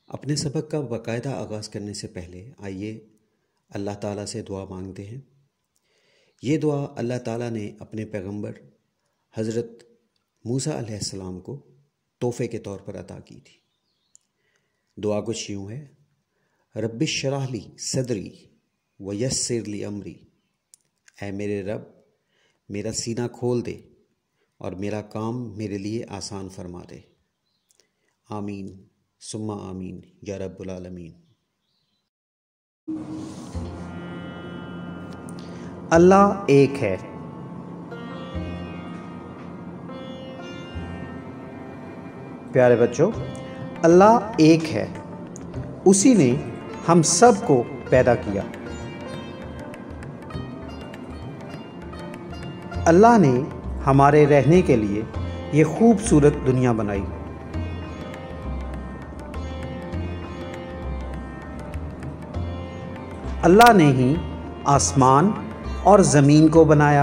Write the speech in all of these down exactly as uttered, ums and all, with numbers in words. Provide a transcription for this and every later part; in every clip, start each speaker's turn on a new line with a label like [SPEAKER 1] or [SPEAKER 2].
[SPEAKER 1] اپنے سبق کا باقاعدہ آغاز کرنے سے پہلے آئیے اللہ تعالیٰ سے دعا مانگتے ہیں۔ یہ دعا اللہ تعالیٰ نے اپنے پیغمبر حضرت موسیٰ علیہ السلام کو تحفے کے طور پر عطا کی تھی۔ دعا کچھ یوں ہے: رب اشرح لی صدری ویسر لی امری، اے میرے رب میرا سینہ کھول دے اور میرا کام میرے لیے آسان فرما دے۔ آمین ثم آمین یا رب العالمین۔
[SPEAKER 2] اللہ ایک ہے۔ پیارے بچوں، اللہ ایک ہے، اسی نے ہم سب کو پیدا کیا۔ اللہ نے ہمارے رہنے کے لیے یہ خوبصورت دنیا بنائی۔ اللہ نے ہی آسمان اور زمین کو بنایا۔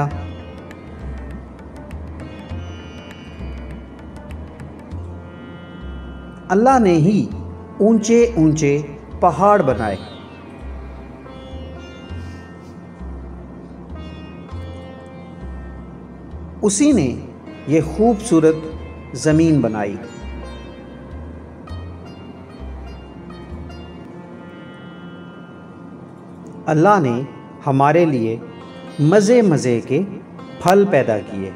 [SPEAKER 2] اللہ نے ہی اونچے اونچے پہاڑ بنائے۔ اسی نے یہ خوبصورت زمین بنائی۔ اللہ نے ہمارے لیے مزے مزے کے پھل پیدا کیے۔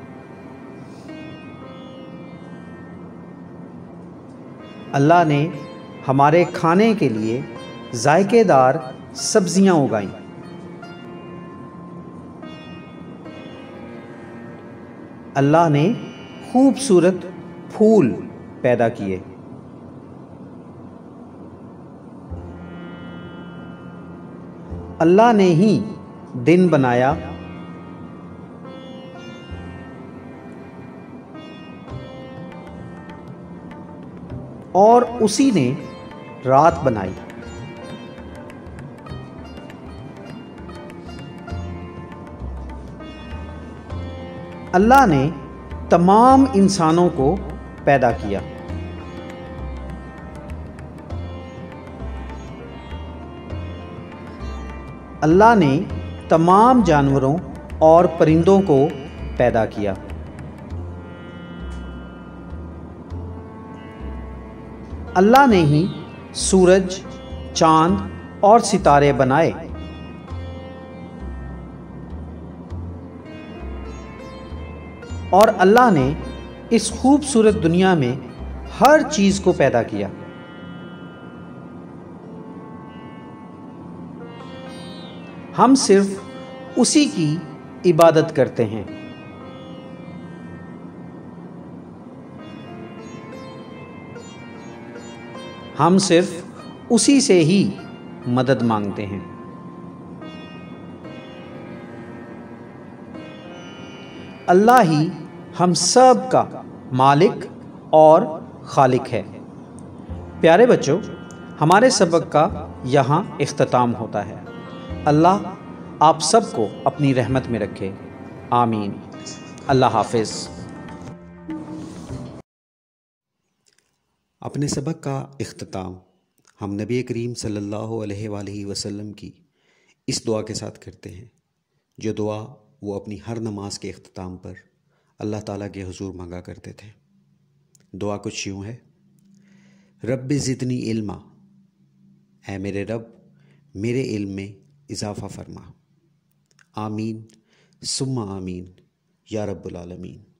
[SPEAKER 2] اللہ نے ہمارے کھانے کے لیے ذائقے دار سبزیاں اگائیں۔ اللہ نے خوبصورت پھول پیدا کیے۔ اللہ نے ہی دن بنایا اور اسی نے رات بنائی۔ اللہ نے تمام انسانوں کو پیدا کیا۔ اللہ نے تمام جانوروں اور پرندوں کو پیدا کیا۔ اللہ نے ہی سورج، چاند اور ستارے بنائے۔ اور اللہ نے اس خوبصورت دنیا میں ہر چیز کو پیدا کیا۔ ہم صرف اسی کی عبادت کرتے ہیں۔ ہم صرف اسی سے ہی مدد مانگتے ہیں۔ اللہ ہی ہم سب کا مالک اور خالق ہے۔ پیارے بچوں، ہمارے سبق کا یہاں اختتام ہوتا ہے۔ اللہ آپ سب کو اپنی رحمت میں رکھے، آمین۔ اللہ حافظ۔
[SPEAKER 1] اپنے سبق کا اختتام ہم نبی کریم صلی اللہ علیہ وآلہ وسلم کی اس دعا کے ساتھ کرتے ہیں، جو دعا وہ اپنی ہر نماز کے اختتام پر اللہ تعالیٰ کے حضور مانگا کرتے تھے۔ دعا کچھ یوں ہے: رب زدنی علما، اے میرے رب میرے علم میں اضافہ فرما۔ آمین ثم آمین یا رب العالمین۔